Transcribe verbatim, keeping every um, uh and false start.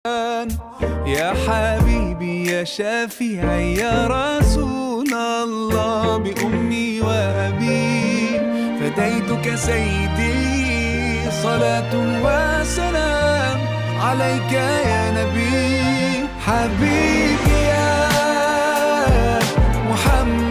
يا حبيبي يا شفيعي يا رسول الله، بأمي وأبي فديتك سيدي، صلاة وسلام عليك يا نبي. حبيبي يا محمد